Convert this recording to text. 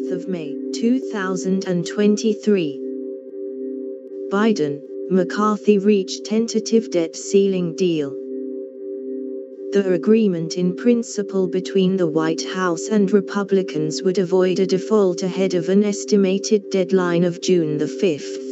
of May, 2023. Biden, McCarthy reach tentative debt ceiling deal. The agreement in principle between the White House and Republicans would avoid a default ahead of an estimated deadline of June the 5th.